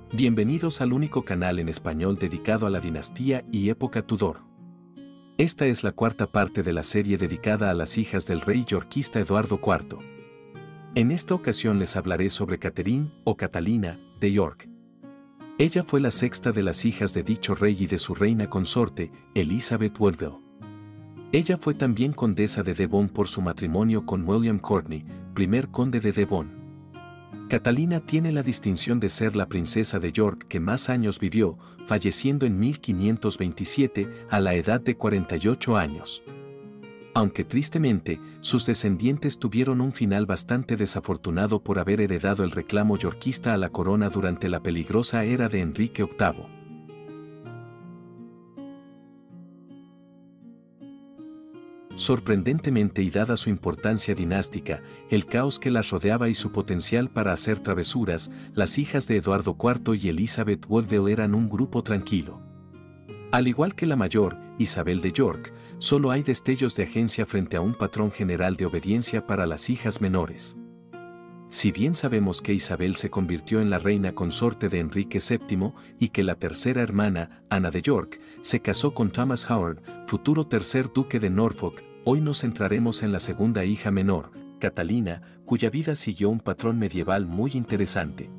Bienvenidos al único canal en español dedicado a la dinastía y época Tudor. Esta es la cuarta parte de la serie dedicada a las hijas del rey yorkista Eduardo IV. En esta ocasión les hablaré sobre Catherine, o Catalina, de York. Ella fue la sexta de las hijas de dicho rey y de su reina consorte, Elizabeth Woodville. Ella fue también condesa de Devon por su matrimonio con William Courtenay, primer conde de Devon. Catalina tiene la distinción de ser la princesa de York que más años vivió, falleciendo en 1527 a la edad de 48 años. Aunque tristemente, sus descendientes tuvieron un final bastante desafortunado por haber heredado el reclamo yorkista a la corona durante la peligrosa era de Enrique VIII. Sorprendentemente y dada su importancia dinástica, el caos que las rodeaba y su potencial para hacer travesuras, las hijas de Eduardo IV y Elizabeth Woodville eran un grupo tranquilo. Al igual que la mayor, Isabel de York, solo hay destellos de agencia frente a un patrón general de obediencia para las hijas menores. Si bien sabemos que Isabel se convirtió en la reina consorte de Enrique VII y que la tercera hermana, Ana de York, se casó con Thomas Howard, futuro tercer duque de Norfolk, hoy nos centraremos en la segunda hija menor, Catalina, cuya vida siguió un patrón medieval muy interesante.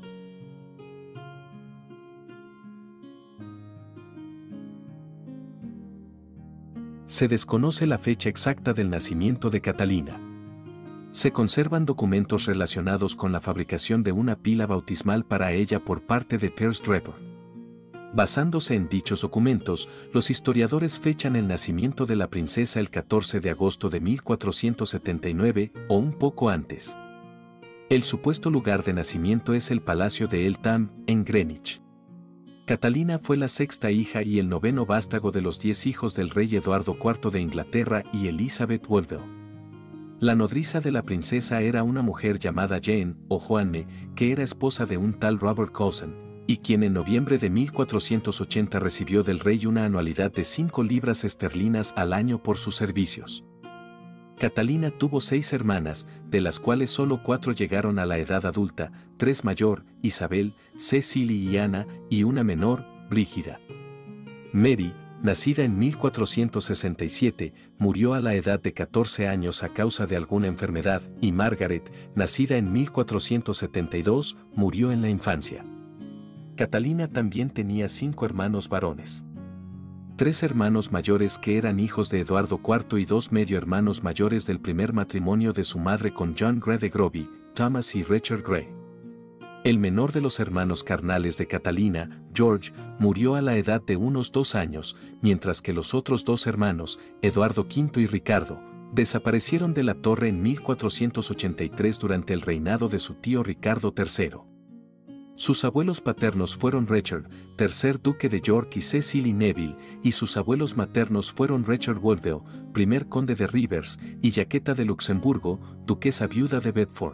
Se desconoce la fecha exacta del nacimiento de Catalina. Se conservan documentos relacionados con la fabricación de una pila bautismal para ella por parte de Piers Draper. Basándose en dichos documentos, los historiadores fechan el nacimiento de la princesa el 14 de agosto de 1479 o un poco antes. El supuesto lugar de nacimiento es el Palacio de Eltham, en Greenwich. Catalina fue la sexta hija y el noveno vástago de los 10 hijos del rey Eduardo IV de Inglaterra y Elizabeth Woodville. La nodriza de la princesa era una mujer llamada Jane, o Joanne, que era esposa de un tal Robert Cousin, y quien en noviembre de 1480 recibió del rey una anualidad de 5 libras esterlinas al año por sus servicios. Catalina tuvo 6 hermanas, de las cuales solo 4 llegaron a la edad adulta, 3 mayor, Isabel, Cecily y Ana, y una menor, Brígida. Mary, nacida en 1467, murió a la edad de 14 años a causa de alguna enfermedad, y Margaret, nacida en 1472, murió en la infancia. Catalina también tenía 5 hermanos varones. 3 hermanos mayores que eran hijos de Eduardo IV y 2 medio hermanos mayores del primer matrimonio de su madre con John Gray de Groby, Thomas y Richard Gray. El menor de los hermanos carnales de Catalina, George, murió a la edad de unos 2 años, mientras que los otros 2 hermanos, Eduardo V y Ricardo, desaparecieron de la torre en 1483 durante el reinado de su tío Ricardo III. Sus abuelos paternos fueron Richard, tercer duque de York y Cecily Neville, y sus abuelos maternos fueron Richard Woodville, primer conde de Rivers, y Jaqueta de Luxemburgo, duquesa viuda de Bedford.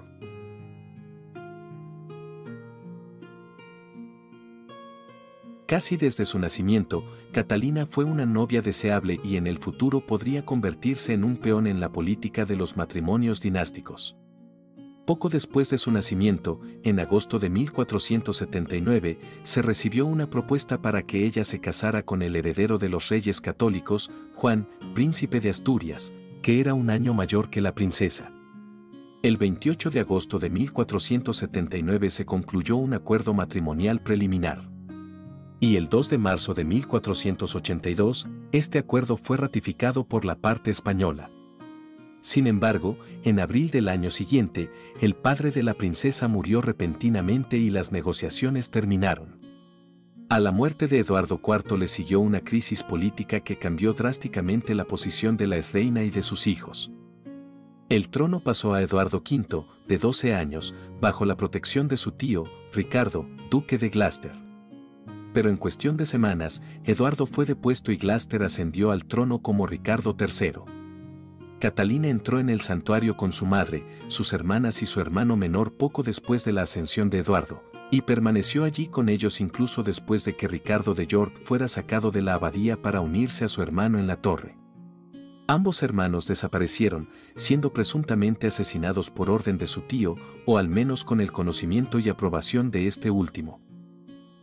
Casi desde su nacimiento, Catalina fue una novia deseable y en el futuro podría convertirse en un peón en la política de los matrimonios dinásticos. Poco después de su nacimiento, en agosto de 1479, se recibió una propuesta para que ella se casara con el heredero de los reyes católicos, Juan, príncipe de Asturias, que era un año mayor que la princesa. El 28 de agosto de 1479 se concluyó un acuerdo matrimonial preliminar. Y el 2 de marzo de 1482, este acuerdo fue ratificado por la parte española. Sin embargo, en abril del año siguiente, el padre de la princesa murió repentinamente y las negociaciones terminaron. A la muerte de Eduardo IV le siguió una crisis política que cambió drásticamente la posición de la exreina y de sus hijos. El trono pasó a Eduardo V, de 12 años, bajo la protección de su tío, Ricardo, duque de Gloucester. Pero en cuestión de semanas, Eduardo fue depuesto y Gloucester ascendió al trono como Ricardo III. Catalina entró en el santuario con su madre, sus hermanas y su hermano menor poco después de la ascensión de Eduardo, y permaneció allí con ellos incluso después de que Ricardo de York fuera sacado de la abadía para unirse a su hermano en la torre. Ambos hermanos desaparecieron, siendo presuntamente asesinados por orden de su tío, o al menos con el conocimiento y aprobación de este último.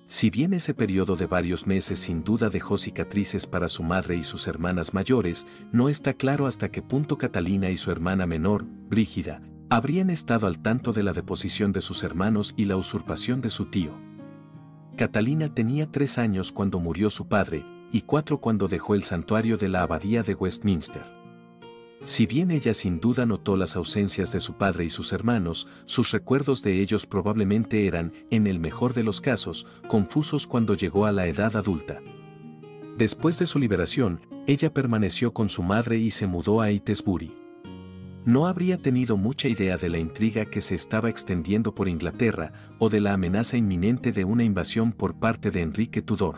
Si bien ese periodo de varios meses sin duda dejó cicatrices para su madre y sus hermanas mayores, no está claro hasta qué punto Catalina y su hermana menor, Brígida, habrían estado al tanto de la deposición de sus hermanos y la usurpación de su tío. Catalina tenía 3 años cuando murió su padre, y 4 cuando dejó el santuario de la abadía de Westminster. Si bien ella sin duda notó las ausencias de su padre y sus hermanos, sus recuerdos de ellos probablemente eran, en el mejor de los casos, confusos cuando llegó a la edad adulta. Después de su liberación, ella permaneció con su madre y se mudó a Heytesbury. No habría tenido mucha idea de la intriga que se estaba extendiendo por Inglaterra o de la amenaza inminente de una invasión por parte de Enrique Tudor.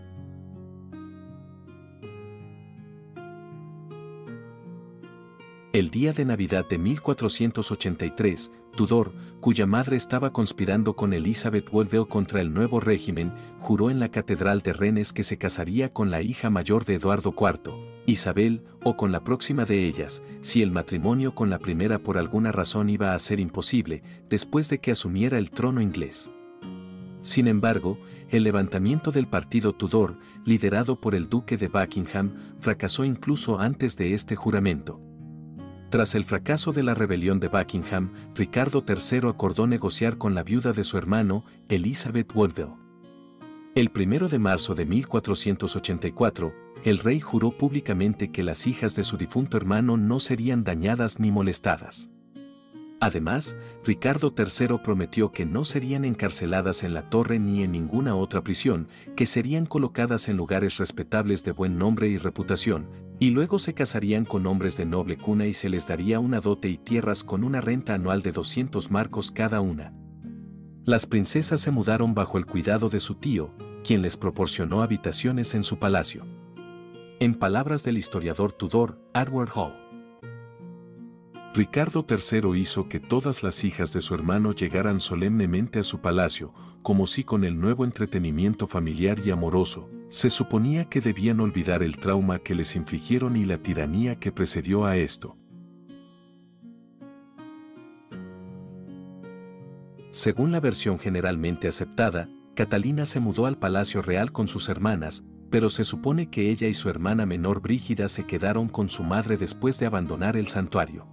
El día de Navidad de 1483, Tudor, cuya madre estaba conspirando con Elizabeth Woodville contra el nuevo régimen, juró en la catedral de Rennes que se casaría con la hija mayor de Eduardo IV, Isabel, o con la próxima de ellas, si el matrimonio con la primera por alguna razón iba a ser imposible, después de que asumiera el trono inglés. Sin embargo, el levantamiento del partido Tudor, liderado por el duque de Buckingham, fracasó incluso antes de este juramento. Tras el fracaso de la rebelión de Buckingham, Ricardo III acordó negociar con la viuda de su hermano, Elizabeth Woodville. El 1 de marzo de 1484, el rey juró públicamente que las hijas de su difunto hermano no serían dañadas ni molestadas. Además, Ricardo III prometió que no serían encarceladas en la Torre ni en ninguna otra prisión, que serían colocadas en lugares respetables de buen nombre y reputación, y luego se casarían con hombres de noble cuna y se les daría una dote y tierras con una renta anual de 200 marcos cada una. Las princesas se mudaron bajo el cuidado de su tío, quien les proporcionó habitaciones en su palacio. En palabras del historiador Tudor, Edward Hall, Ricardo III hizo que todas las hijas de su hermano llegaran solemnemente a su palacio, como si con el nuevo entretenimiento familiar y amoroso, se suponía que debían olvidar el trauma que les infligieron y la tiranía que precedió a esto. Según la versión generalmente aceptada, Catalina se mudó al Palacio Real con sus hermanas, pero se supone que ella y su hermana menor Brígida se quedaron con su madre después de abandonar el santuario.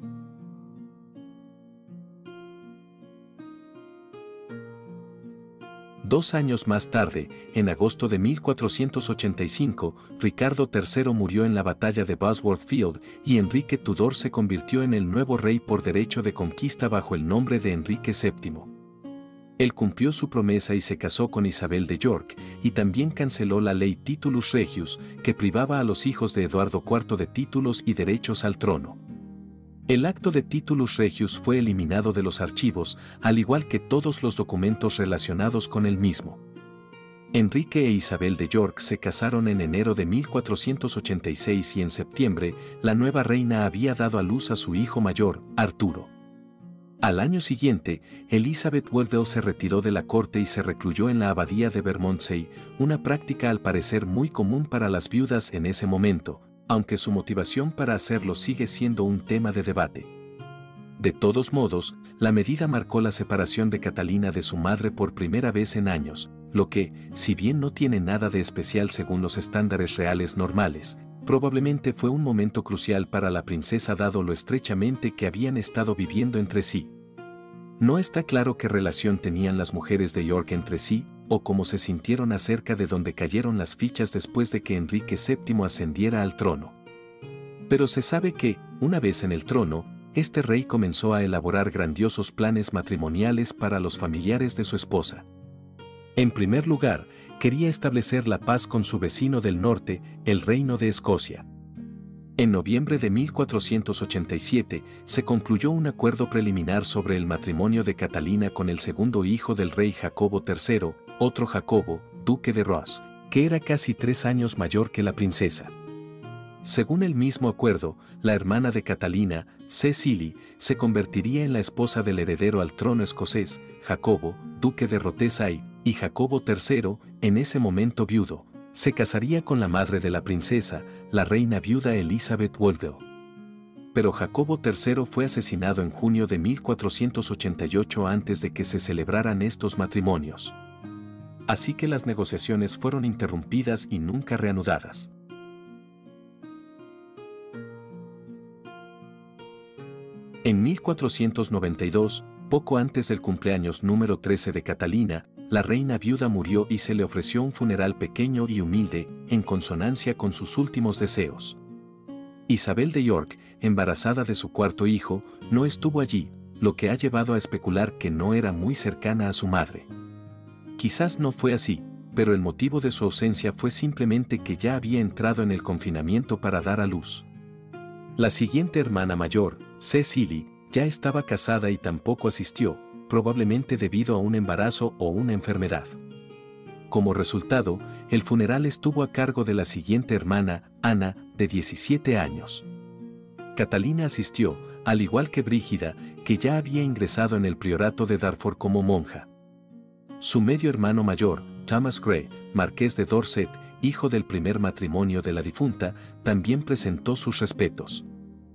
Dos años más tarde, en agosto de 1485, Ricardo III murió en la batalla de Bosworth Field y Enrique Tudor se convirtió en el nuevo rey por derecho de conquista bajo el nombre de Enrique VII. Él cumplió su promesa y se casó con Isabel de York, y también canceló la ley Titulus Regius, que privaba a los hijos de Eduardo IV de títulos y derechos al trono. El acto de Titulus Regius fue eliminado de los archivos, al igual que todos los documentos relacionados con el mismo. Enrique e Isabel de York se casaron en enero de 1486 y en septiembre, la nueva reina había dado a luz a su hijo mayor, Arturo. Al año siguiente, Elizabeth Woodville se retiró de la corte y se recluyó en la abadía de Bermondsey, una práctica al parecer muy común para las viudas en ese momento, aunque su motivación para hacerlo sigue siendo un tema de debate. De todos modos, la medida marcó la separación de Catalina de su madre por primera vez en años, lo que, si bien no tiene nada de especial según los estándares reales normales, probablemente fue un momento crucial para la princesa dado lo estrechamente que habían estado viviendo entre sí. No está claro qué relación tenían las mujeres de York entre sí, o cómo se sintieron acerca de dónde cayeron las fichas después de que Enrique VII ascendiera al trono. Pero se sabe que, una vez en el trono, este rey comenzó a elaborar grandiosos planes matrimoniales para los familiares de su esposa. En primer lugar, quería establecer la paz con su vecino del norte, el Reino de Escocia. En noviembre de 1487 se concluyó un acuerdo preliminar sobre el matrimonio de Catalina con el segundo hijo del rey Jacobo III, otro Jacobo, duque de Ross, que era casi 3 años mayor que la princesa. Según el mismo acuerdo, la hermana de Catalina, Cecily, se convertiría en la esposa del heredero al trono escocés, Jacobo, duque de Rothesay, y Jacobo III, en ese momento viudo, se casaría con la madre de la princesa, la reina viuda Elizabeth Woodville. Pero Jacobo III fue asesinado en junio de 1488 antes de que se celebraran estos matrimonios. así que las negociaciones fueron interrumpidas y nunca reanudadas. En 1492, poco antes del cumpleaños número 13 de Catalina, la reina viuda murió y se le ofreció un funeral pequeño y humilde, en consonancia con sus últimos deseos. Isabel de York, embarazada de su cuarto hijo, no estuvo allí, lo que ha llevado a especular que no era muy cercana a su madre. Quizás no fue así, pero el motivo de su ausencia fue simplemente que ya había entrado en el confinamiento para dar a luz. La siguiente hermana mayor, Cecily, ya estaba casada y tampoco asistió, probablemente debido a un embarazo o una enfermedad. Como resultado, el funeral estuvo a cargo de la siguiente hermana, Ana, de 17 años. Catalina asistió, al igual que Brígida, que ya había ingresado en el priorato de Dartford como monja. Su medio hermano mayor, Thomas Grey, marqués de Dorset, hijo del primer matrimonio de la difunta, también presentó sus respetos.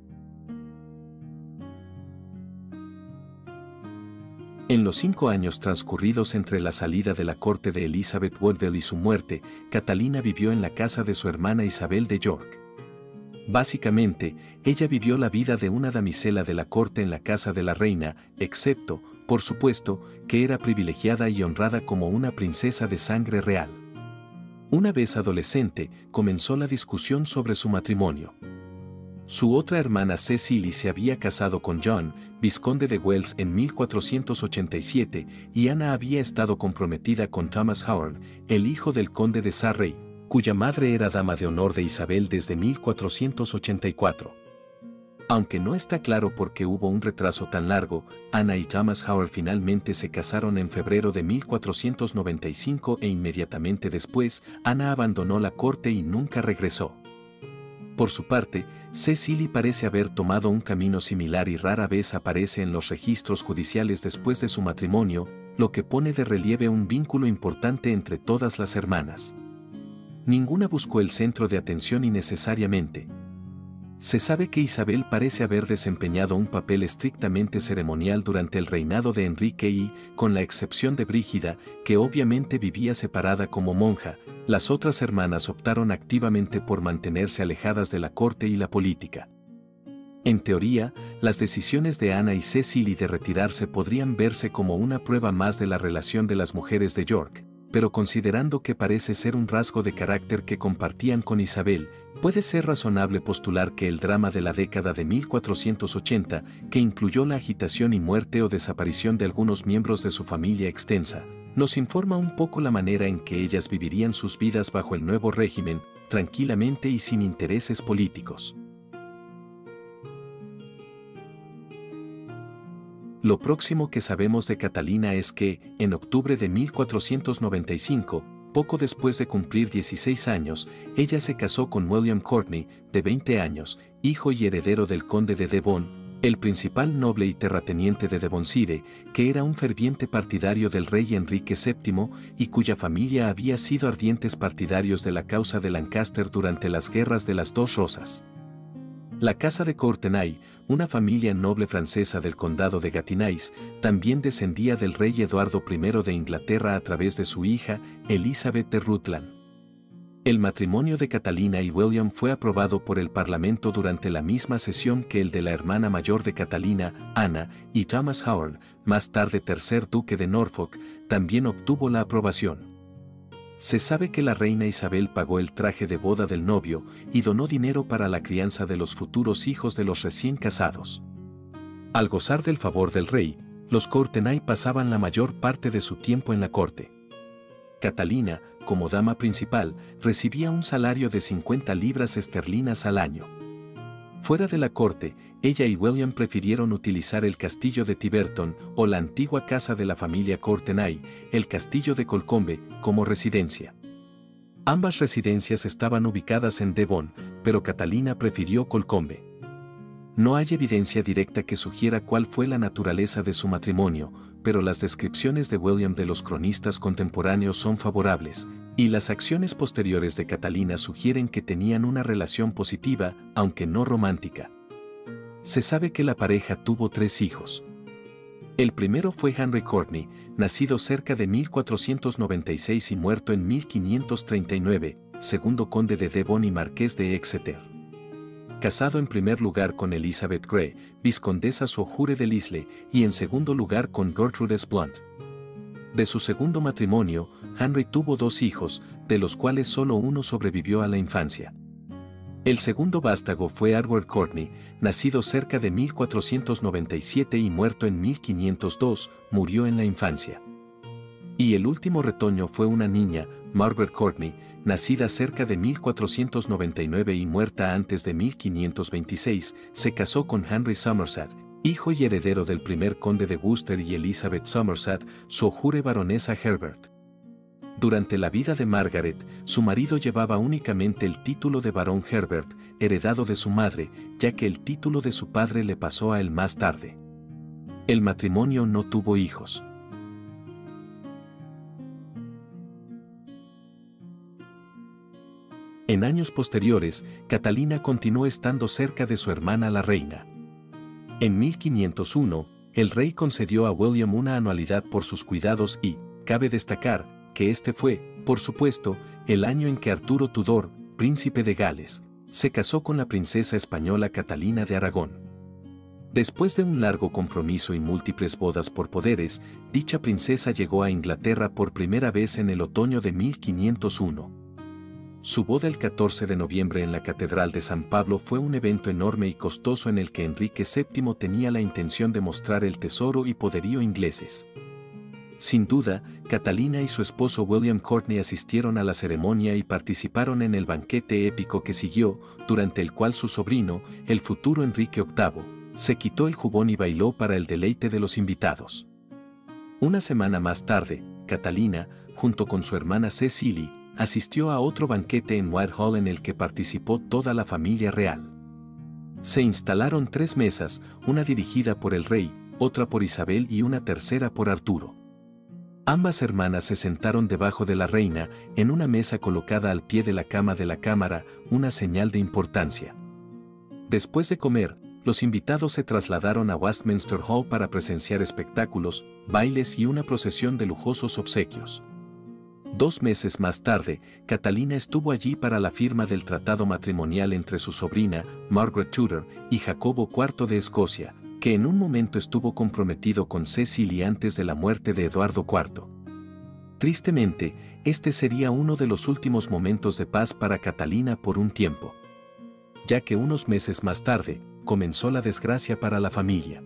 En los 5 años transcurridos entre la salida de la corte de Elizabeth Woodville y su muerte, Catalina vivió en la casa de su hermana Isabel de York. Básicamente, ella vivió la vida de una damisela de la corte en la casa de la reina, excepto, por supuesto, que era privilegiada y honrada como una princesa de sangre real. Una vez adolescente, comenzó la discusión sobre su matrimonio. Su otra hermana Cecily se había casado con John, vizconde de Wells en 1487, y Ana había estado comprometida con Thomas Howard, el hijo del conde de Surrey, cuya madre era dama de honor de Isabel desde 1484. Aunque no está claro por qué hubo un retraso tan largo, Ana y Thomas Howard finalmente se casaron en febrero de 1495 e inmediatamente después, Ana abandonó la corte y nunca regresó. Por su parte, Cecily parece haber tomado un camino similar y rara vez aparece en los registros judiciales después de su matrimonio, lo que pone de relieve un vínculo importante entre todas las hermanas. Ninguna buscó el centro de atención innecesariamente. Se sabe que Isabel parece haber desempeñado un papel estrictamente ceremonial durante el reinado de Enrique y, con la excepción de Brígida, que obviamente vivía separada como monja, las otras hermanas optaron activamente por mantenerse alejadas de la corte y la política. En teoría, las decisiones de Ana y Cecily de retirarse podrían verse como una prueba más de la relación de las mujeres de York, pero considerando que parece ser un rasgo de carácter que compartían con Isabel, puede ser razonable postular que el drama de la década de 1480, que incluyó la agitación y muerte o desaparición de algunos miembros de su familia extensa, nos informa un poco la manera en que ellas vivirían sus vidas bajo el nuevo régimen, tranquilamente y sin intereses políticos. Lo próximo que sabemos de Catalina es que, en octubre de 1495, poco después de cumplir 16 años, ella se casó con William Courtenay, de 20 años, hijo y heredero del conde de Devon, el principal noble y terrateniente de Devonshire, que era un ferviente partidario del rey Enrique VII y cuya familia había sido ardientes partidarios de la causa de Lancaster durante las guerras de las Dos Rosas. La casa de Courtenay, una familia noble francesa del condado de Gatineau, también descendía del rey Eduardo I de Inglaterra a través de su hija, Elizabeth de Rutland. El matrimonio de Catalina y William fue aprobado por el Parlamento durante la misma sesión que el de la hermana mayor de Catalina, Ana, y Thomas Howard, más tarde tercer duque de Norfolk, también obtuvo la aprobación. Se sabe que la reina Isabel pagó el traje de boda del novio y donó dinero para la crianza de los futuros hijos de los recién casados. Al gozar del favor del rey, los Courtenay pasaban la mayor parte de su tiempo en la corte. Catalina, como dama principal, recibía un salario de 50 libras esterlinas al año. Fuera de la corte, ella y William prefirieron utilizar el castillo de Tiverton o la antigua casa de la familia Courtenay, el castillo de Colcombe, como residencia. Ambas residencias estaban ubicadas en Devon, pero Catalina prefirió Colcombe. No hay evidencia directa que sugiera cuál fue la naturaleza de su matrimonio, pero las descripciones de William de los cronistas contemporáneos son favorables, y las acciones posteriores de Catalina sugieren que tenían una relación positiva, aunque no romántica. Se sabe que la pareja tuvo 3 hijos. El primero fue Henry Courtney, nacido cerca de 1496 y muerto en 1539, segundo conde de Devon y marqués de Exeter. Casado en primer lugar con Elizabeth Grey, viscondesa Sir de Lisle, y en segundo lugar con Gertrude Blunt. De su segundo matrimonio, Henry tuvo 2 hijos, de los cuales solo uno sobrevivió a la infancia. El segundo vástago fue Edward Courtney, nacido cerca de 1497 y muerto en 1502, murió en la infancia. Y el último retoño fue una niña, Margaret Courtney, nacida cerca de 1499 y muerta antes de 1526, se casó con Henry Somerset, hijo y heredero del primer conde de Worcester, y Elizabeth Somerset, su jure baronesa Herbert. Durante la vida de Margaret, su marido llevaba únicamente el título de barón Herbert, heredado de su madre, ya que el título de su padre le pasó a él más tarde. El matrimonio no tuvo hijos. En años posteriores, Catalina continuó estando cerca de su hermana la reina. En 1501, el rey concedió a William una anualidad por sus cuidados y, cabe destacar, que este fue, por supuesto, el año en que Arturo Tudor, príncipe de Gales, se casó con la princesa española Catalina de Aragón. Después de un largo compromiso y múltiples bodas por poderes, dicha princesa llegó a Inglaterra por primera vez en el otoño de 1501. Su boda el 14 de noviembre en la Catedral de San Pablo fue un evento enorme y costoso en el que Enrique VII tenía la intención de mostrar el tesoro y poderío ingleses. Sin duda, Catalina y su esposo William Courtney asistieron a la ceremonia y participaron en el banquete épico que siguió, durante el cual su sobrino, el futuro Enrique VIII, se quitó el jubón y bailó para el deleite de los invitados. Una semana más tarde, Catalina, junto con su hermana Cecily, asistió a otro banquete en Whitehall en el que participó toda la familia real. Se instalaron 3 mesas, una dirigida por el rey, otra por Isabel y una tercera por Arturo. Ambas hermanas se sentaron debajo de la reina, en una mesa colocada al pie de la cama de la cámara, una señal de importancia. Después de comer, los invitados se trasladaron a Westminster Hall para presenciar espectáculos, bailes y una procesión de lujosos obsequios. 2 meses más tarde, Catalina estuvo allí para la firma del tratado matrimonial entre su sobrina, Margaret Tudor, y Jacobo IV de Escocia, que en un momento estuvo comprometido con Cecily antes de la muerte de Eduardo IV. Tristemente, este sería uno de los últimos momentos de paz para Catalina por un tiempo, ya que unos meses más tarde, comenzó la desgracia para la familia.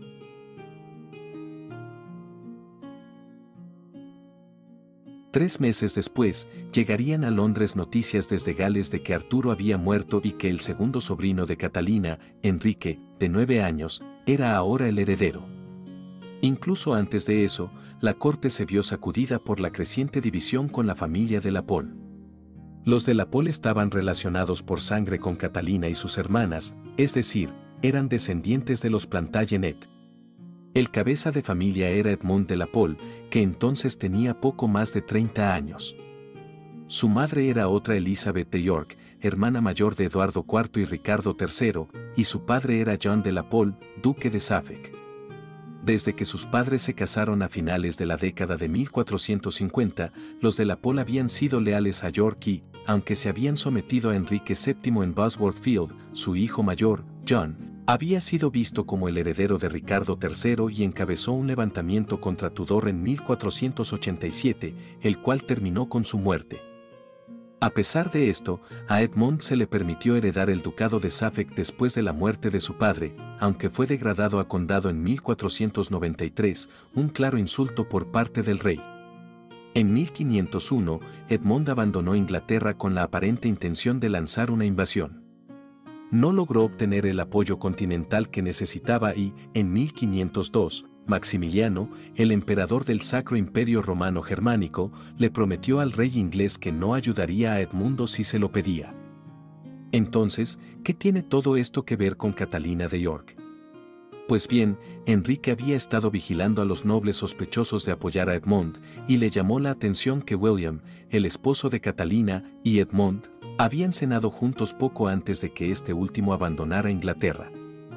Tres meses después, llegarían a Londres noticias desde Gales de que Arturo había muerto y que el segundo sobrino de Catalina, Enrique, de 9 años, era ahora el heredero. Incluso antes de eso, la corte se vio sacudida por la creciente división con la familia de la Pole. Los de la Pole estaban relacionados por sangre con Catalina y sus hermanas, es decir, eran descendientes de los Plantagenet. El cabeza de familia era Edmund de la Pole, que entonces tenía poco más de 30 años. Su madre era otra Elizabeth de York, hermana mayor de Eduardo IV y Ricardo III, y su padre era John de la Pole, duque de Suffolk. Desde que sus padres se casaron a finales de la década de 1450, los de la Pole habían sido leales a York y, aunque se habían sometido a Enrique VII en Bosworth Field, su hijo mayor, John, había sido visto como el heredero de Ricardo III y encabezó un levantamiento contra Tudor en 1487, el cual terminó con su muerte. A pesar de esto, a Edmund se le permitió heredar el ducado de Suffolk después de la muerte de su padre, aunque fue degradado a condado en 1493, un claro insulto por parte del rey. En 1501, Edmund abandonó Inglaterra con la aparente intención de lanzar una invasión. No logró obtener el apoyo continental que necesitaba y, en 1502, Maximiliano, el emperador del Sacro Imperio Romano Germánico, le prometió al rey inglés que no ayudaría a Edmundo si se lo pedía. Entonces, ¿qué tiene todo esto que ver con Catalina de York? Pues bien, Enrique había estado vigilando a los nobles sospechosos de apoyar a Edmund, y le llamó la atención que William, el esposo de Catalina, y Edmund, habían cenado juntos poco antes de que este último abandonara Inglaterra.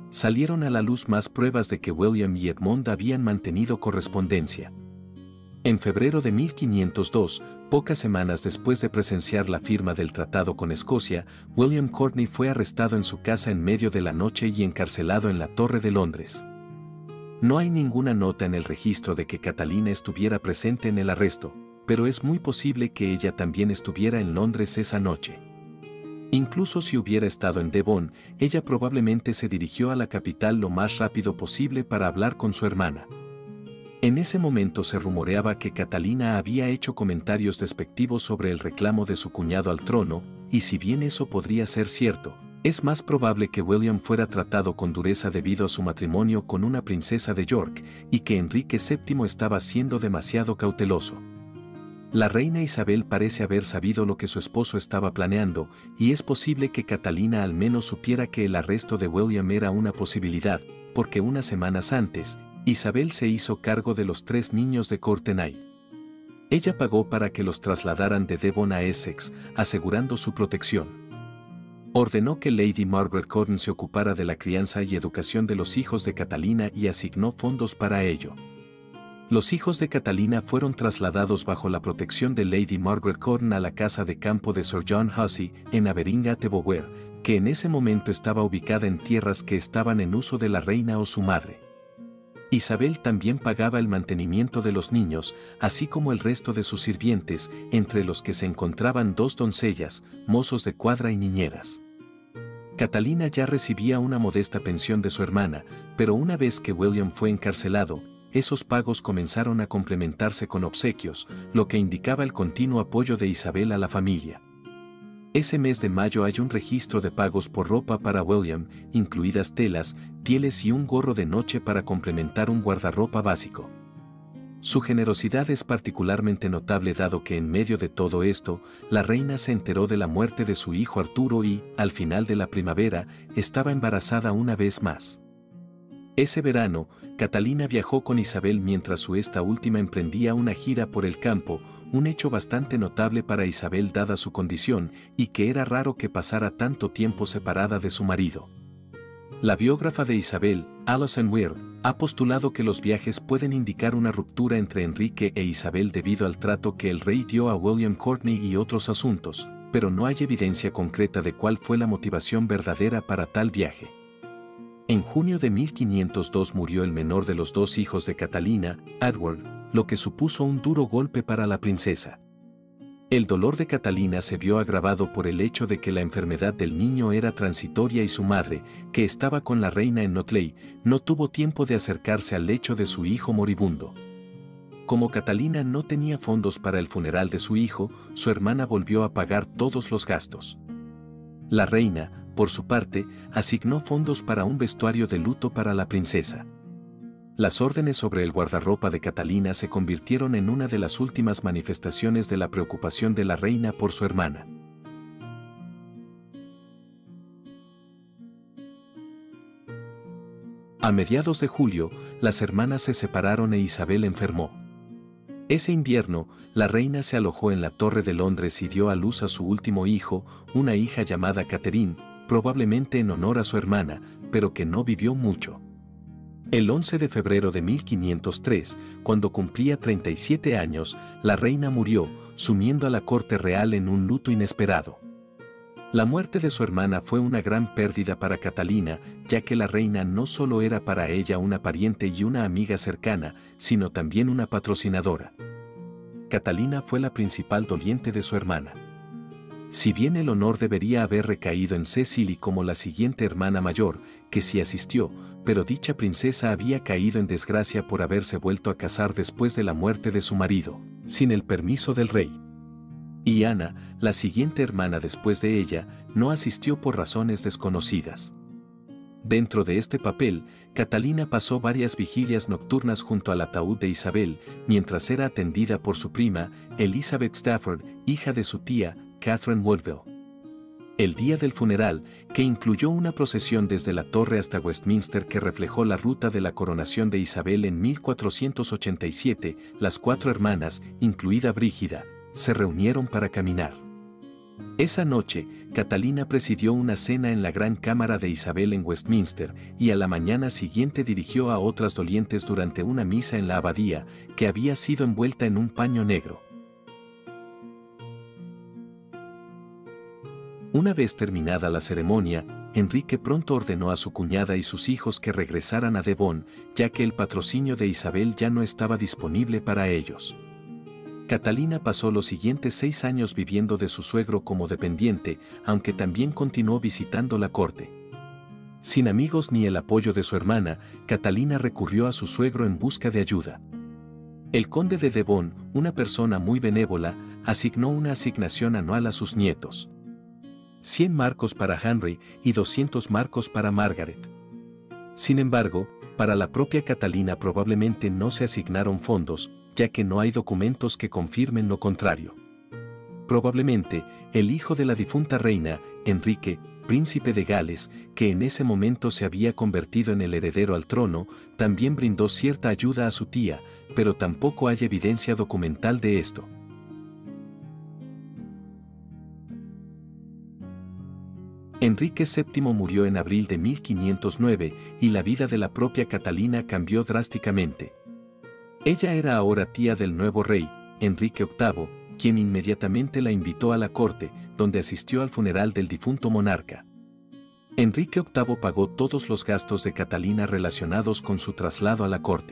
Salieron a la luz más pruebas de que William y Edmond habían mantenido correspondencia. En febrero de 1502, pocas semanas después de presenciar la firma del tratado con Escocia, William Courtney fue arrestado en su casa en medio de la noche y encarcelado en la Torre de Londres. No hay ninguna nota en el registro de que Catalina estuviera presente en el arresto, pero es muy posible que ella también estuviera en Londres esa noche. Incluso si hubiera estado en Devon, ella probablemente se dirigió a la capital lo más rápido posible para hablar con su hermana. En ese momento se rumoreaba que Catalina había hecho comentarios despectivos sobre el reclamo de su cuñado al trono, y si bien eso podría ser cierto, es más probable que William fuera tratado con dureza debido a su matrimonio con una princesa de York, y que Enrique VII estaba siendo demasiado cauteloso. La reina Isabel parece haber sabido lo que su esposo estaba planeando, y es posible que Catalina al menos supiera que el arresto de William era una posibilidad, porque unas semanas antes, Isabel se hizo cargo de los 3 niños de Courtenay. Ella pagó para que los trasladaran de Devon a Essex, asegurando su protección. Ordenó que Lady Margaret Gordon se ocupara de la crianza y educación de los hijos de Catalina y asignó fondos para ello. Los hijos de Catalina fueron trasladados bajo la protección de Lady Margaret Gordon a la casa de campo de Sir John Hussey, en Aberinga-Tebower, que en ese momento estaba ubicada en tierras que estaban en uso de la reina o su madre. Isabel también pagaba el mantenimiento de los niños, así como el resto de sus sirvientes, entre los que se encontraban 2 doncellas, mozos de cuadra y niñeras. Catalina ya recibía una modesta pensión de su hermana, pero una vez que William fue encarcelado, esos pagos comenzaron a complementarse con obsequios, lo que indicaba el continuo apoyo de Isabel a la familia. Ese mes de mayo hay un registro de pagos por ropa para William, incluidas telas, pieles y un gorro de noche para complementar un guardarropa básico. Su generosidad es particularmente notable dado que en medio de todo esto, la reina se enteró de la muerte de su hijo Arturo y, al final de la primavera, estaba embarazada una vez más. Ese verano, Catalina viajó con Isabel mientras esta última emprendía una gira por el campo, un hecho bastante notable para Isabel dada su condición, y que era raro que pasara tanto tiempo separada de su marido. La biógrafa de Isabel, Alison Weir, ha postulado que los viajes pueden indicar una ruptura entre Enrique e Isabel debido al trato que el rey dio a William Courtney y otros asuntos, pero no hay evidencia concreta de cuál fue la motivación verdadera para tal viaje. En junio de 1502 murió el menor de los 2 hijos de Catalina, Edward, lo que supuso un duro golpe para la princesa. El dolor de Catalina se vio agravado por el hecho de que la enfermedad del niño era transitoria y su madre, que estaba con la reina en Notley, no tuvo tiempo de acercarse al lecho de su hijo moribundo. Como Catalina no tenía fondos para el funeral de su hijo, su hermana volvió a pagar todos los gastos. La reina, por su parte, asignó fondos para un vestuario de luto para la princesa. Las órdenes sobre el guardarropa de Catalina se convirtieron en una de las últimas manifestaciones de la preocupación de la reina por su hermana. A mediados de julio, las hermanas se separaron e Isabel enfermó. Ese invierno, la reina se alojó en la Torre de Londres y dio a luz a su último hijo, una hija llamada Catherine, probablemente en honor a su hermana, pero que no vivió mucho. El 11 de febrero de 1503, cuando cumplía 37 años, la reina murió, sumiendo a la corte real en un luto inesperado. La muerte de su hermana fue una gran pérdida para Catalina, ya que la reina no solo era para ella una pariente y una amiga cercana, sino también una patrocinadora. Catalina fue la principal doliente de su hermana. Si bien el honor debería haber recaído en Cecily como la siguiente hermana mayor, que sí asistió, pero dicha princesa había caído en desgracia por haberse vuelto a casar después de la muerte de su marido, sin el permiso del rey. Y Ana, la siguiente hermana después de ella, no asistió por razones desconocidas. Dentro de este papel, Catalina pasó varias vigilias nocturnas junto al ataúd de Isabel, mientras era atendida por su prima, Elizabeth Stafford, hija de su tía, Catherine Woodville. El día del funeral, que incluyó una procesión desde la torre hasta Westminster que reflejó la ruta de la coronación de Isabel en 1487, las 4 hermanas, incluida Brígida, se reunieron para caminar. Esa noche, Catalina presidió una cena en la Gran Cámara de Isabel en Westminster, y a la mañana siguiente dirigió a otras dolientes durante una misa en la abadía, que había sido envuelta en un paño negro. Una vez terminada la ceremonia, Enrique pronto ordenó a su cuñada y sus hijos que regresaran a Devon, ya que el patrocinio de Isabel ya no estaba disponible para ellos. Catalina pasó los siguientes 6 años viviendo de su suegro como dependiente, aunque también continuó visitando la corte. Sin amigos ni el apoyo de su hermana, Catalina recurrió a su suegro en busca de ayuda. El conde de Devon, una persona muy benévola, asignó una asignación anual a sus nietos. 100 marcos para Henry y 200 marcos para Margaret. Sin embargo, para la propia Catalina probablemente no se asignaron fondos, ya que no hay documentos que confirmen lo contrario. Probablemente, el hijo de la difunta reina, Enrique, príncipe de Gales, que en ese momento se había convertido en el heredero al trono, también brindó cierta ayuda a su tía, pero tampoco hay evidencia documental de esto. Enrique VII murió en abril de 1509 y la vida de la propia Catalina cambió drásticamente. Ella era ahora tía del nuevo rey, Enrique VIII, quien inmediatamente la invitó a la corte, donde asistió al funeral del difunto monarca. Enrique VIII pagó todos los gastos de Catalina relacionados con su traslado a la corte.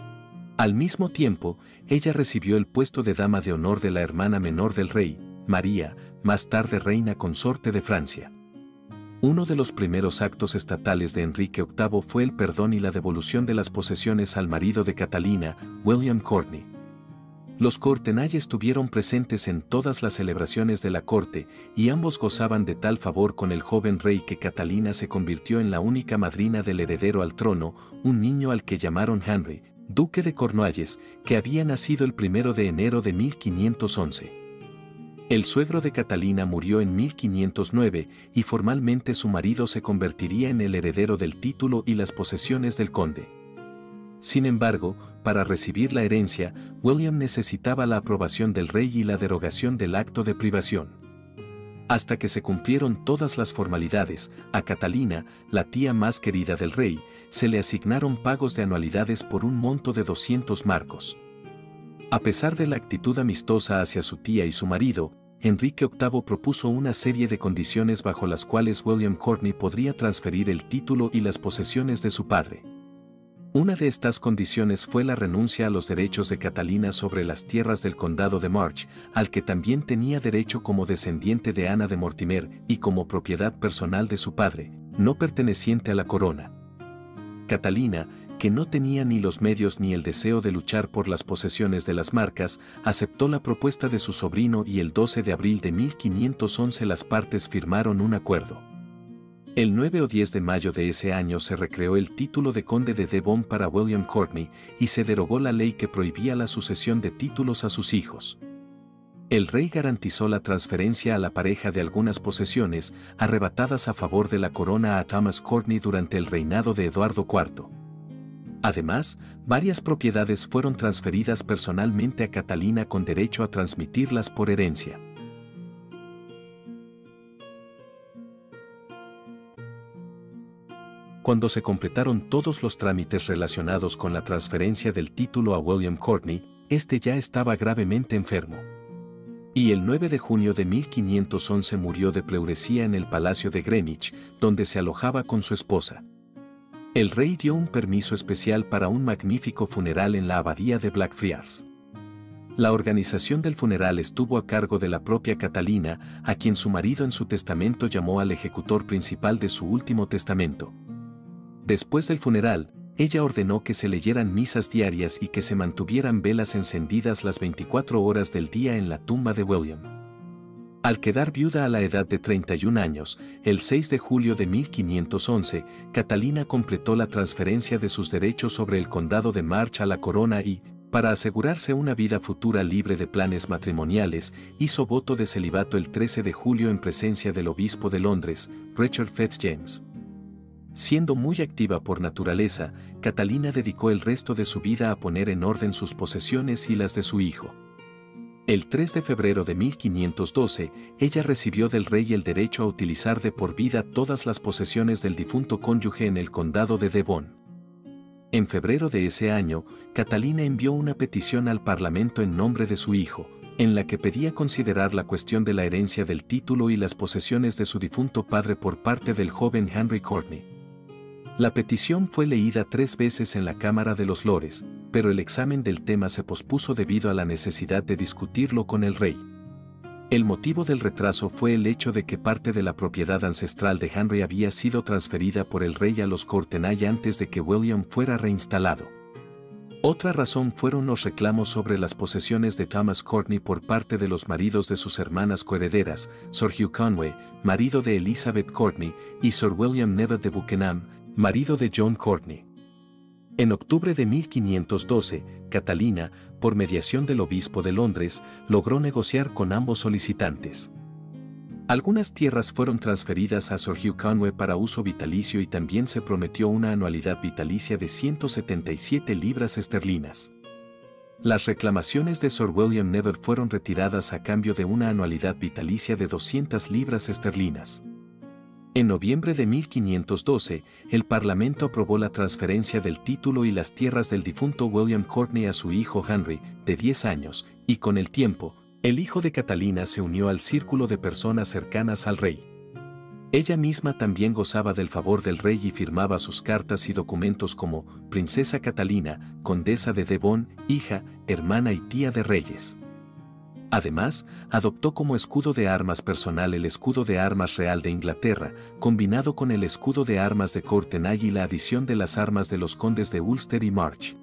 Al mismo tiempo, ella recibió el puesto de dama de honor de la hermana menor del rey, María, más tarde reina consorte de Francia. Uno de los primeros actos estatales de Enrique VIII fue el perdón y la devolución de las posesiones al marido de Catalina, William Courtenay. Los Courtenay estuvieron presentes en todas las celebraciones de la corte, y ambos gozaban de tal favor con el joven rey que Catalina se convirtió en la única madrina del heredero al trono, un niño al que llamaron Henry, duque de Cornualles, que había nacido el 1 de enero de 1511. El suegro de Catalina murió en 1509 y formalmente su marido se convertiría en el heredero del título y las posesiones del conde. Sin embargo, para recibir la herencia, William necesitaba la aprobación del rey y la derogación del acto de privación. Hasta que se cumplieron todas las formalidades, a Catalina, la tía más querida del rey, se le asignaron pagos de anualidades por un monto de 200 marcos. A pesar de la actitud amistosa hacia su tía y su marido, Enrique VIII propuso una serie de condiciones bajo las cuales William Courtenay podría transferir el título y las posesiones de su padre. Una de estas condiciones fue la renuncia a los derechos de Catalina sobre las tierras del condado de March, al que también tenía derecho como descendiente de Ana de Mortimer y como propiedad personal de su padre, no perteneciente a la corona. Catalina, que no tenía ni los medios ni el deseo de luchar por las posesiones de las Marcas, aceptó la propuesta de su sobrino y el 12 de abril de 1511 las partes firmaron un acuerdo. El 9 o 10 de mayo de ese año se recreó el título de conde de Devon para William Courtenay y se derogó la ley que prohibía la sucesión de títulos a sus hijos. El rey garantizó la transferencia a la pareja de algunas posesiones arrebatadas a favor de la corona a Thomas Courtenay durante el reinado de Eduardo IV. Además, varias propiedades fueron transferidas personalmente a Catalina con derecho a transmitirlas por herencia. Cuando se completaron todos los trámites relacionados con la transferencia del título a William Courtenay, este ya estaba gravemente enfermo. Y el 9 de junio de 1511 murió de pleuresía en el Palacio de Greenwich, donde se alojaba con su esposa. El rey dio un permiso especial para un magnífico funeral en la abadía de Blackfriars. La organización del funeral estuvo a cargo de la propia Catalina, a quien su marido en su testamento llamó al ejecutor principal de su último testamento. Después del funeral, ella ordenó que se leyeran misas diarias y que se mantuvieran velas encendidas las 24 horas del día en la tumba de William. Al quedar viuda a la edad de 31 años, el 6 de julio de 1511, Catalina completó la transferencia de sus derechos sobre el condado de March a la corona y, para asegurarse una vida futura libre de planes matrimoniales, hizo voto de celibato el 13 de julio en presencia del obispo de Londres, Richard Fitzjames. Siendo muy activa por naturaleza, Catalina dedicó el resto de su vida a poner en orden sus posesiones y las de su hijo. El 3 de febrero de 1512, ella recibió del rey el derecho a utilizar de por vida todas las posesiones del difunto cónyuge en el condado de Devon. En febrero de ese año, Catalina envió una petición al Parlamento en nombre de su hijo, en la que pedía considerar la cuestión de la herencia del título y las posesiones de su difunto padre por parte del joven Henry Courtney. La petición fue leída 3 veces en la Cámara de los Lores, pero el examen del tema se pospuso debido a la necesidad de discutirlo con el rey. El motivo del retraso fue el hecho de que parte de la propiedad ancestral de Henry había sido transferida por el rey a los Courtenay antes de que William fuera reinstalado. Otra razón fueron los reclamos sobre las posesiones de Thomas Courtney por parte de los maridos de sus hermanas coherederas, Sir Hugh Conway, marido de Elizabeth Courtney, y Sir William Neville de Buckingham, marido de John Courtney. En octubre de 1512, Catalina, por mediación del obispo de Londres, logró negociar con ambos solicitantes. Algunas tierras fueron transferidas a Sir Hugh Conway para uso vitalicio y también se prometió una anualidad vitalicia de 177 libras esterlinas. Las reclamaciones de Sir William Neville fueron retiradas a cambio de una anualidad vitalicia de 200 libras esterlinas. En noviembre de 1512, el Parlamento aprobó la transferencia del título y las tierras del difunto William Courtney a su hijo Henry, de 10 años, y con el tiempo, el hijo de Catalina se unió al círculo de personas cercanas al rey. Ella misma también gozaba del favor del rey y firmaba sus cartas y documentos como Princesa Catalina, Condesa de Devon, hija, hermana y tía de reyes. Además, adoptó como escudo de armas personal el escudo de armas real de Inglaterra, combinado con el escudo de armas de Courtenay y la adición de las armas de los condes de Ulster y March.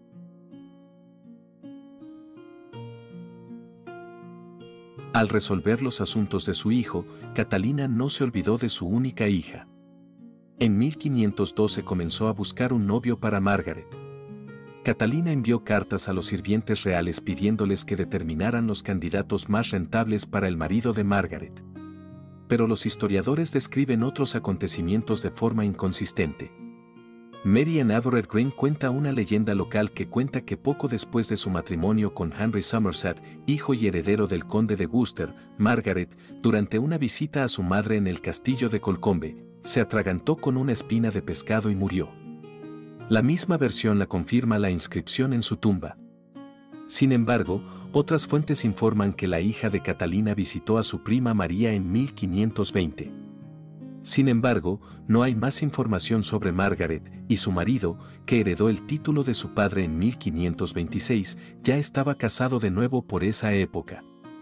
Al resolver los asuntos de su hijo, Catalina no se olvidó de su única hija. En 1512 comenzó a buscar un novio para Margaret. Catalina envió cartas a los sirvientes reales pidiéndoles que determinaran los candidatos más rentables para el marido de Margaret. Pero los historiadores describen otros acontecimientos de forma inconsistente. Mary Ann Averett Green cuenta una leyenda local que cuenta que poco después de su matrimonio con Henry Somerset, hijo y heredero del conde de Worcester, Margaret, durante una visita a su madre en el castillo de Colcombe, se atragantó con una espina de pescado y murió. La misma versión la confirma la inscripción en su tumba. Sin embargo, otras fuentes informan que la hija de Catalina visitó a su prima María en 1520. Sin embargo, no hay más información sobre Margaret, y su marido, que heredó el título de su padre en 1526, ya estaba casado de nuevo por esa época.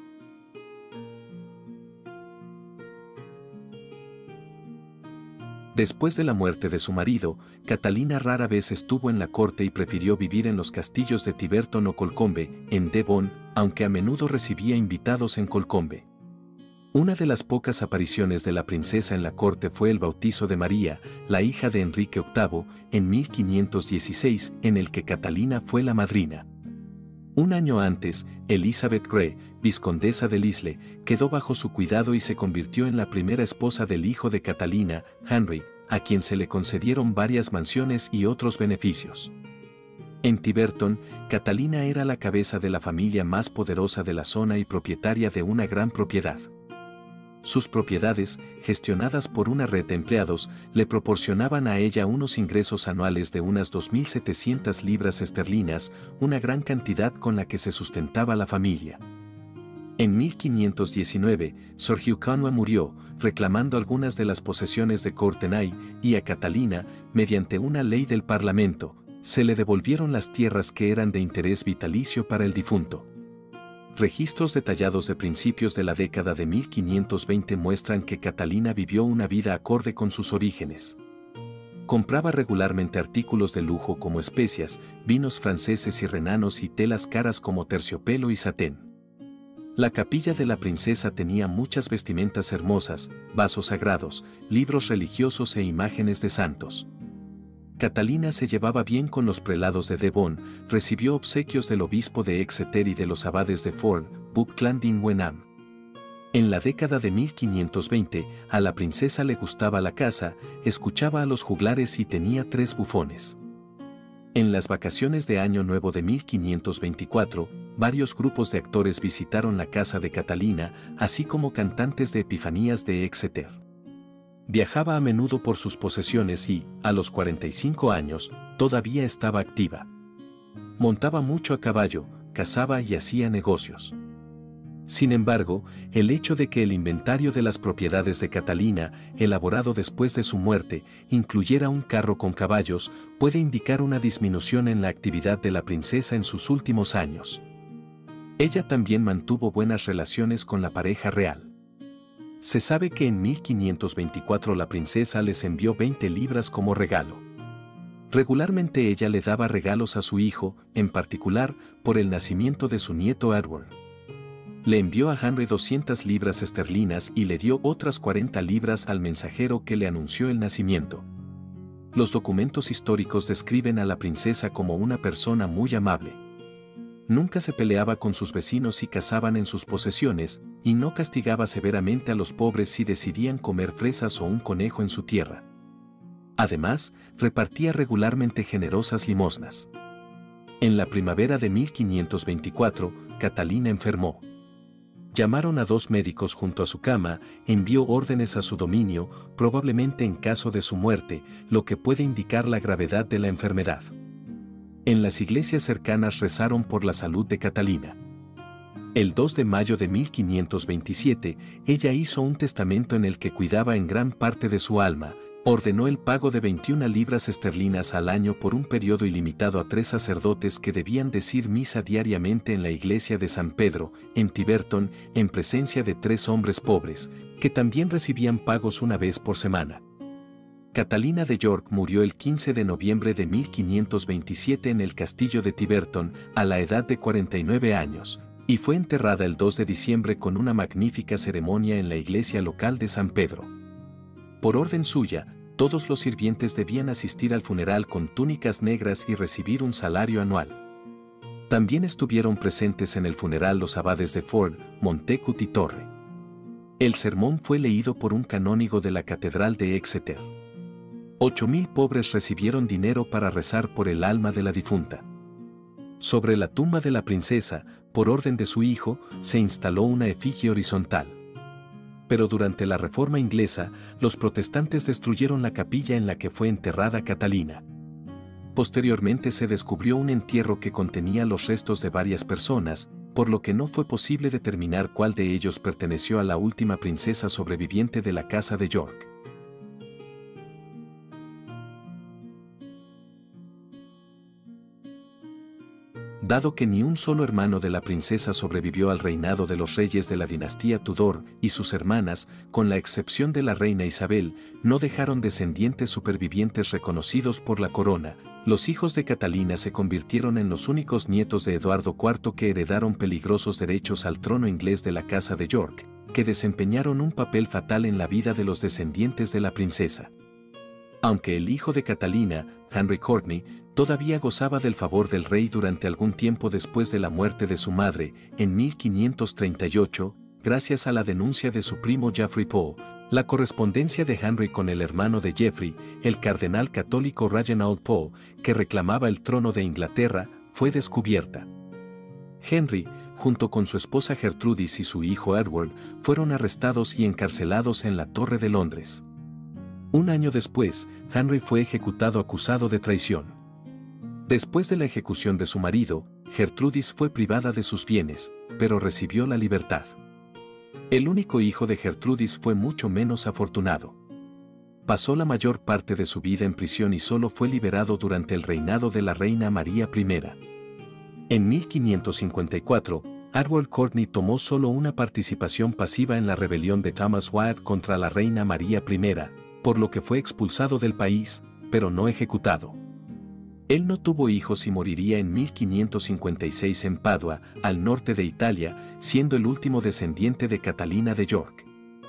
Después de la muerte de su marido, Catalina rara vez estuvo en la corte y prefirió vivir en los castillos de Tiverton o Colcombe, en Devon, aunque a menudo recibía invitados en Colcombe. Una de las pocas apariciones de la princesa en la corte fue el bautizo de María, la hija de Enrique VIII, en 1516, en el que Catalina fue la madrina. Un año antes, Elizabeth Grey, vizcondesa de Lisle, quedó bajo su cuidado y se convirtió en la primera esposa del hijo de Catalina, Henry, a quien se le concedieron varias mansiones y otros beneficios. En Tiverton, Catalina era la cabeza de la familia más poderosa de la zona y propietaria de una gran propiedad. Sus propiedades, gestionadas por una red de empleados, le proporcionaban a ella unos ingresos anuales de unas 2.700 libras esterlinas, una gran cantidad con la que se sustentaba la familia. En 1519, Sir Hugh Conway murió, reclamando algunas de las posesiones de Courtenay, y a Catalina, mediante una ley del Parlamento, se le devolvieron las tierras que eran de interés vitalicio para el difunto. Registros detallados de principios de la década de 1520 muestran que Catalina vivió una vida acorde con sus orígenes. Compraba regularmente artículos de lujo como especias, vinos franceses y renanos y telas caras como terciopelo y satén. La capilla de la princesa tenía muchas vestimentas hermosas, vasos sagrados, libros religiosos e imágenes de santos. Catalina se llevaba bien con los prelados de Devon, recibió obsequios del obispo de Exeter y de los abades de Ford, Buckland y Wenham. En la década de 1520, a la princesa le gustaba la caza, escuchaba a los juglares y tenía 3 bufones. En las vacaciones de Año Nuevo de 1524, varios grupos de actores visitaron la casa de Catalina, así como cantantes de Epifanías de Exeter. Viajaba a menudo por sus posesiones y, a los 45 años, todavía estaba activa. Montaba mucho a caballo, cazaba y hacía negocios. Sin embargo, el hecho de que el inventario de las propiedades de Catalina, elaborado después de su muerte, incluyera un carro con caballos, puede indicar una disminución en la actividad de la princesa en sus últimos años. Ella también mantuvo buenas relaciones con la pareja real. Se sabe que en 1524 la princesa les envió 20 libras como regalo. Regularmente ella le daba regalos a su hijo, en particular, por el nacimiento de su nieto Edward. Le envió a Henry 200 libras esterlinas y le dio otras 40 libras al mensajero que le anunció el nacimiento. Los documentos históricos describen a la princesa como una persona muy amable. Nunca se peleaba con sus vecinos si cazaban en sus posesiones, y no castigaba severamente a los pobres si decidían comer fresas o un conejo en su tierra. Además, repartía regularmente generosas limosnas. En la primavera de 1524, Catalina enfermó. Llamaron a 2 médicos junto a su cama, envió órdenes a su dominio, probablemente en caso de su muerte, lo que puede indicar la gravedad de la enfermedad. En las iglesias cercanas rezaron por la salud de Catalina. El 2 de mayo de 1527, ella hizo un testamento en el que cuidaba en gran parte de su alma, ordenó el pago de 21 libras esterlinas al año por un periodo ilimitado a 3 sacerdotes que debían decir misa diariamente en la iglesia de San Pedro, en Tiverton, en presencia de 3 hombres pobres, que también recibían pagos una vez por semana. Catalina de York murió el 15 de noviembre de 1527 en el castillo de Tiverton, a la edad de 49 años, y fue enterrada el 2 de diciembre con una magnífica ceremonia en la iglesia local de San Pedro. Por orden suya, todos los sirvientes debían asistir al funeral con túnicas negras y recibir un salario anual. También estuvieron presentes en el funeral los abades de Ford, Montecut y Torre. El sermón fue leído por un canónigo de la catedral de Exeter. 8.000 pobres recibieron dinero para rezar por el alma de la difunta. Sobre la tumba de la princesa, por orden de su hijo, se instaló una efigie horizontal. Pero durante la Reforma inglesa, los protestantes destruyeron la capilla en la que fue enterrada Catalina. Posteriormente se descubrió un entierro que contenía los restos de varias personas, por lo que no fue posible determinar cuál de ellos perteneció a la última princesa sobreviviente de la casa de York. Dado que ni un solo hermano de la princesa sobrevivió al reinado de los reyes de la dinastía Tudor, y sus hermanas, con la excepción de la reina Isabel, no dejaron descendientes supervivientes reconocidos por la corona, los hijos de Catalina se convirtieron en los únicos nietos de Eduardo IV que heredaron peligrosos derechos al trono inglés de la Casa de York, que desempeñaron un papel fatal en la vida de los descendientes de la princesa. Aunque el hijo de Catalina, Henry Courtney, todavía gozaba del favor del rey durante algún tiempo después de la muerte de su madre, en 1538, gracias a la denuncia de su primo Geoffrey Poe, la correspondencia de Henry con el hermano de Geoffrey, el cardenal católico Reginald Poe, que reclamaba el trono de Inglaterra, fue descubierta. Henry, junto con su esposa Gertrudis y su hijo Edward, fueron arrestados y encarcelados en la Torre de Londres. Un año después, Henry fue ejecutado acusado de traición. Después de la ejecución de su marido, Gertrudis fue privada de sus bienes, pero recibió la libertad. El único hijo de Gertrudis fue mucho menos afortunado. Pasó la mayor parte de su vida en prisión y solo fue liberado durante el reinado de la reina María I. En 1554, Edward Courtney tomó solo una participación pasiva en la rebelión de Thomas Wyatt contra la reina María I, por lo que fue expulsado del país, pero no ejecutado. Él no tuvo hijos y moriría en 1556 en Padua, al norte de Italia, siendo el último descendiente de Catalina de York.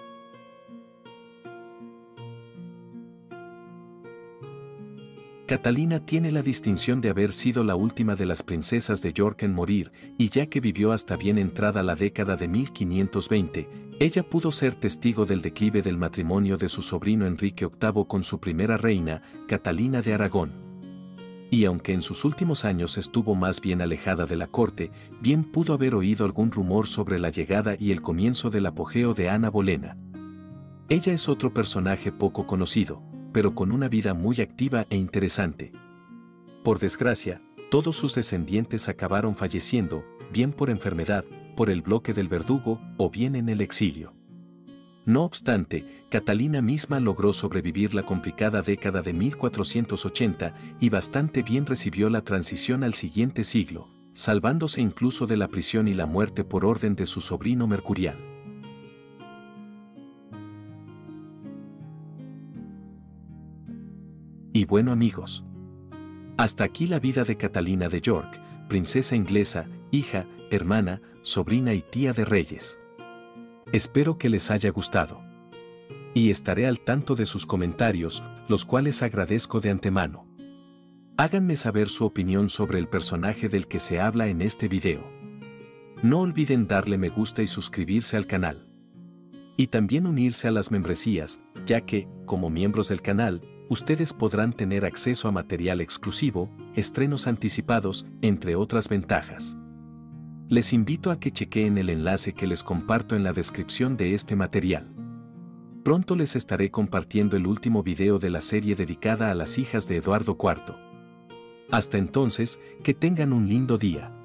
Catalina tiene la distinción de haber sido la última de las princesas de York en morir, y ya que vivió hasta bien entrada la década de 1520, ella pudo ser testigo del declive del matrimonio de su sobrino Enrique VIII con su primera reina, Catalina de Aragón. Y aunque en sus últimos años estuvo más bien alejada de la corte, bien pudo haber oído algún rumor sobre la llegada y el comienzo del apogeo de Ana Bolena. Ella es otro personaje poco conocido, pero con una vida muy activa e interesante. Por desgracia, todos sus descendientes acabaron falleciendo, bien por enfermedad, por el bloque del verdugo o bien en el exilio. No obstante, Catalina misma logró sobrevivir la complicada década de 1480 y bastante bien recibió la transición al siguiente siglo, salvándose incluso de la prisión y la muerte por orden de su sobrino Mercurial. Y bueno amigos, hasta aquí la vida de Catalina de York, princesa inglesa, hija, hermana, sobrina y tía de reyes. Espero que les haya gustado. Y estaré al tanto de sus comentarios, los cuales agradezco de antemano. Háganme saber su opinión sobre el personaje del que se habla en este video. No olviden darle me gusta y suscribirse al canal. Y también unirse a las membresías, ya que, como miembros del canal, ustedes podrán tener acceso a material exclusivo, estrenos anticipados, entre otras ventajas. Les invito a que chequeen el enlace que les comparto en la descripción de este material. Pronto les estaré compartiendo el último video de la serie dedicada a las hijas de Eduardo IV. Hasta entonces, que tengan un lindo día.